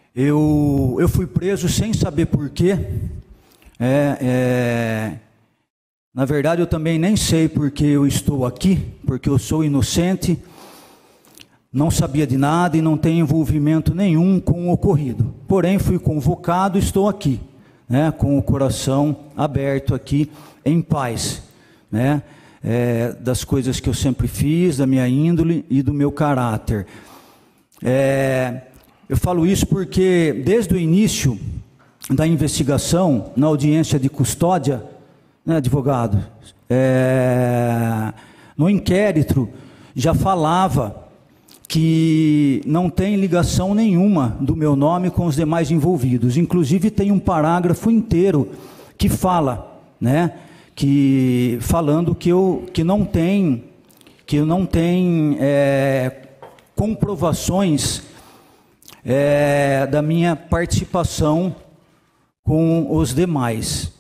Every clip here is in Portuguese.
Eu fui preso sem saber porquê. Na verdade, eu também nem sei porque eu estou aqui, porque eu sou inocente, não sabia de nada e não tenho envolvimento nenhum com o ocorrido. Porém, fui convocado e estou aqui, né, com o coração aberto aqui, em paz, né, das coisas que eu sempre fiz, da minha índole e do meu caráter. Eu falo isso porque desde o início da investigação, na audiência de custódia, né, advogado, no inquérito já falava que não tem ligação nenhuma do meu nome com os demais envolvidos. Inclusive tem um parágrafo inteiro que fala, né, falando que não tem comprovações da minha participação com os demais.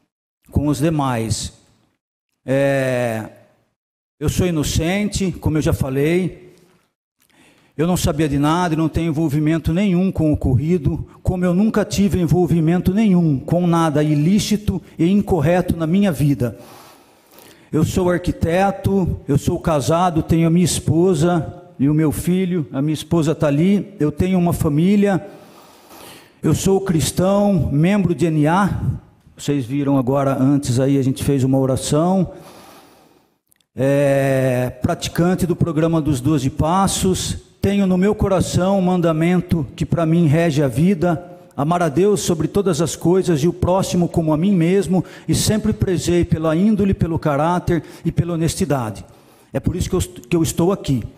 Eu sou inocente, como eu já falei. Eu não sabia de nada e não tenho envolvimento nenhum com o ocorrido, como eu nunca tive envolvimento nenhum com nada ilícito e incorreto na minha vida. Eu sou arquiteto, eu sou casado, tenho a minha esposa e o meu filho, a minha esposa está ali, eu tenho uma família, eu sou cristão, membro de NA, vocês viram agora antes aí, a gente fez uma oração, praticante do programa dos 12 Passos, tenho no meu coração um mandamento que para mim rege a vida, amar a Deus sobre todas as coisas e o próximo como a mim mesmo, e sempre prezei pela índole, pelo caráter e pela honestidade. É por isso que eu estou aqui.